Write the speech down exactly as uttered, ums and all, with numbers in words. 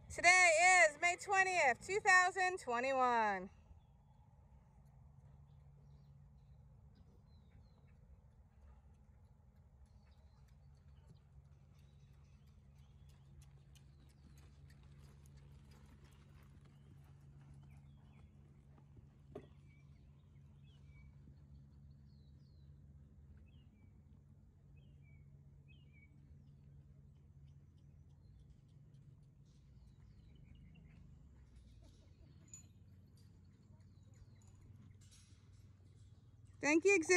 Today is May twentieth, two thousand twenty-one. Thank you, Exhibit.